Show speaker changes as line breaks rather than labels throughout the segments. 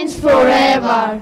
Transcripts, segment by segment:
remains forever.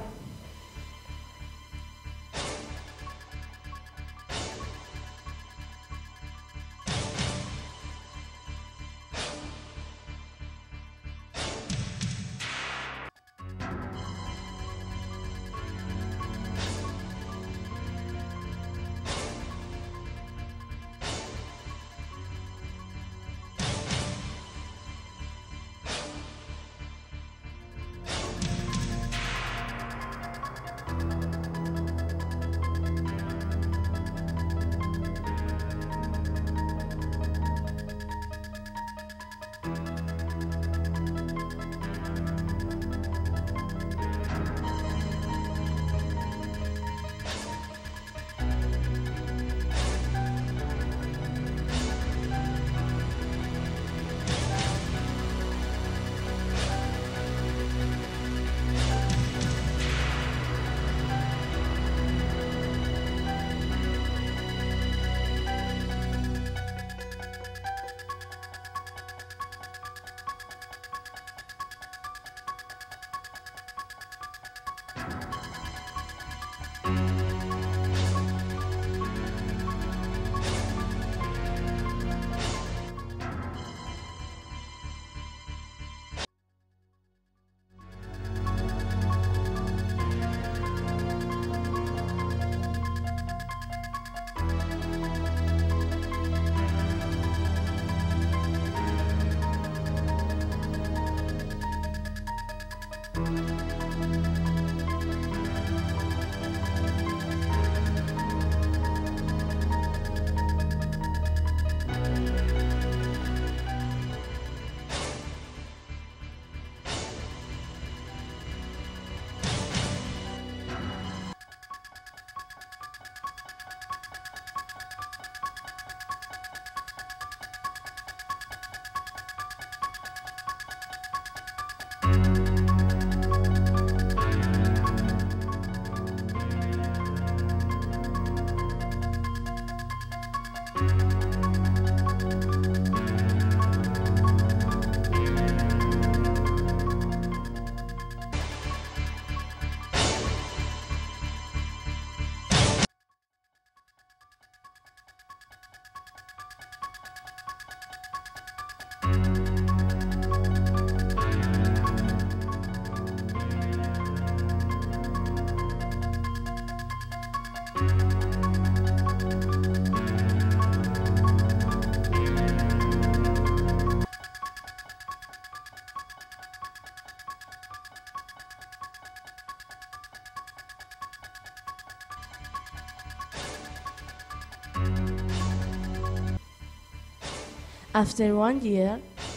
After 1 year,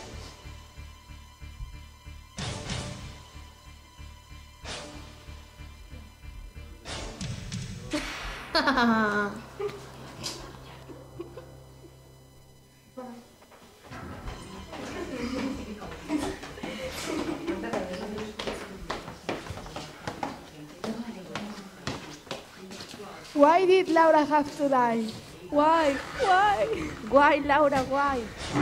Why did Laura have to die? Why? Why?
Why, Laura, why?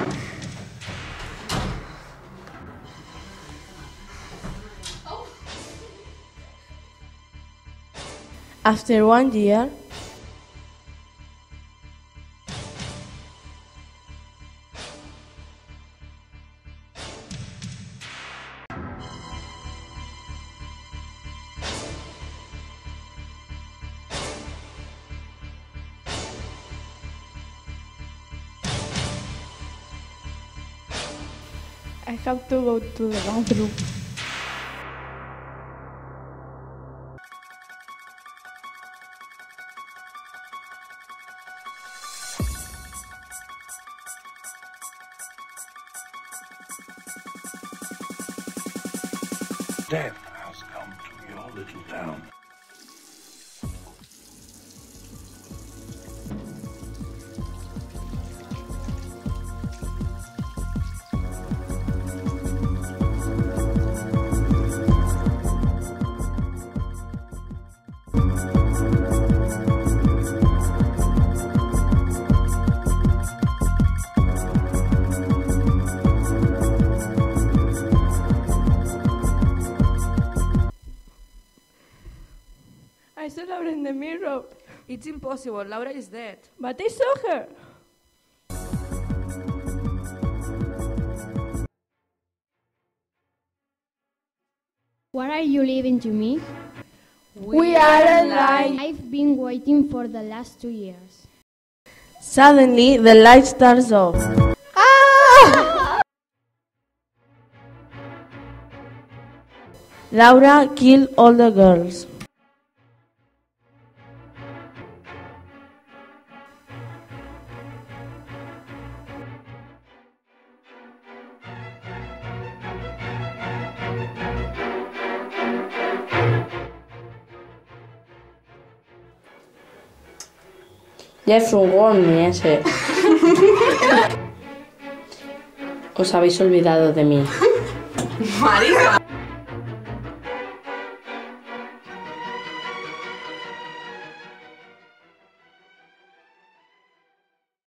after 1 year,
I have to go to the bathroom.
Death has come to your little town.
I saw Laura in the mirror.
It's impossible. Laura is dead.
But I saw her.
What are you leaving to me?
We are alive.
I've been waiting for the last 2 years.
Suddenly, the light turns off. Laura killed all the girls.
Ya es un gorni ese. Os habéis olvidado de mí.
Marica.